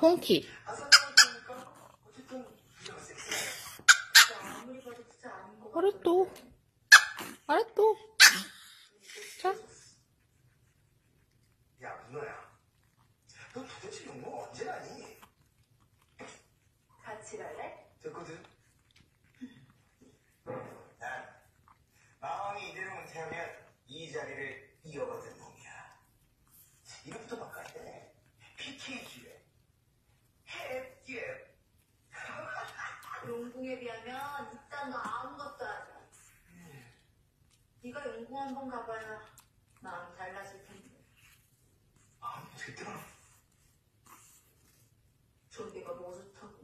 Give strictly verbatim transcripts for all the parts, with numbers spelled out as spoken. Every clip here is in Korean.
꽁키. 아랫도. 아랫도. 자. 야, 문어야. 너 도대체 용모 언제 가니? 같이 갈래? 됐거든. 난 마음이 이대로 태우면 이 자리를 이어받은 놈이야. 이름부터 바꿔야 돼. 피케이지에 햇기에. 용궁에 비하면 일단 너 아무것도 아니야. 네가 용궁 한번 가봐야 마음 달라질 텐데. 아, 됐더라. 존비가 뭐 좋다고.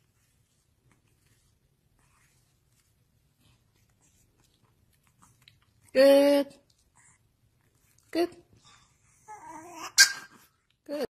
끝. 끝. 끝.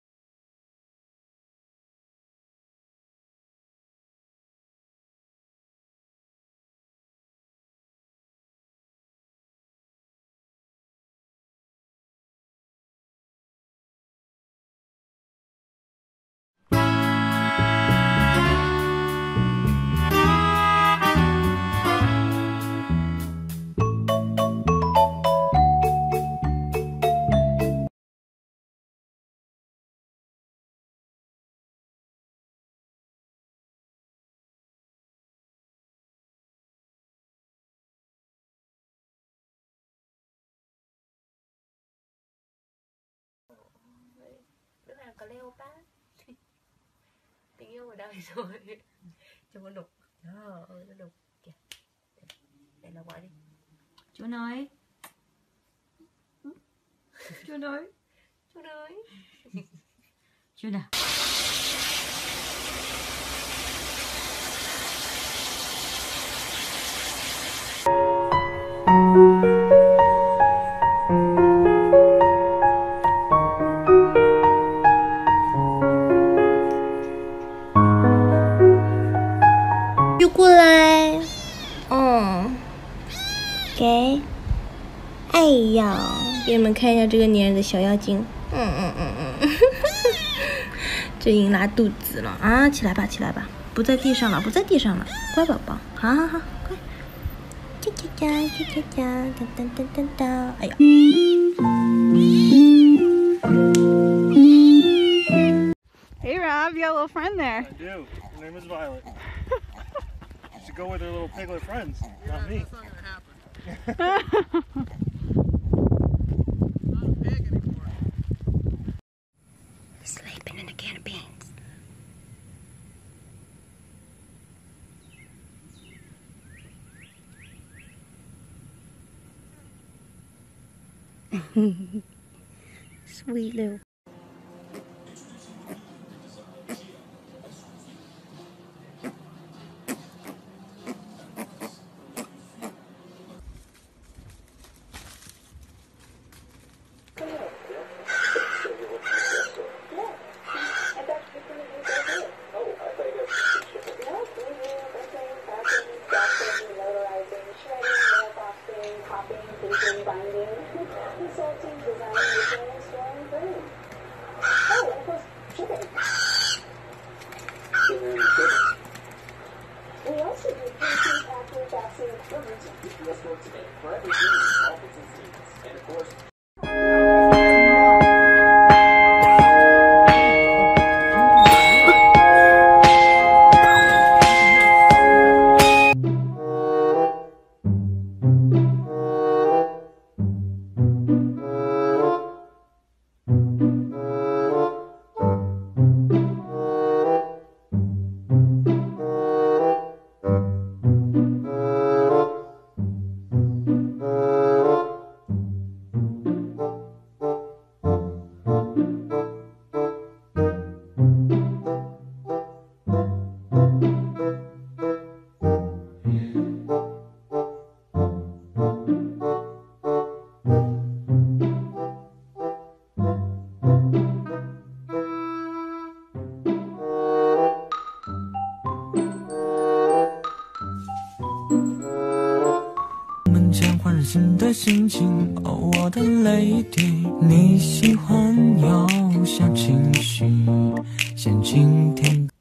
Đứa nào cà leo bá. Tình yêu ở đây rồi. Cho con đục. Đó, ơi nó đục kìa. Đây là gọi đi. Chú nói. Chú nói. Chú nói. Chú nào. Chú过来。嗯。给。哎呀，给你们看一下这个粘人的小妖精。嗯嗯嗯嗯。这已经拉肚子了啊！起来吧，起来吧，不在地上了，不在地上了，乖宝宝，好好好，乖。叽叽喳，叽叽喳，噔噔噔噔噔。哎呀。 Hey Rob, you got a little friend there. I do. Her name is Violet. You should go with her little piglet friends, not me. That's not gonna happen. Not a pig anymore. Sleeping in a can of beans. Sweet little. We also do painting after vaccine emergency G P S work today for every human, office, and students. And of course, 新的心情，哦，我的泪滴，你喜欢有小情绪， 先倾听。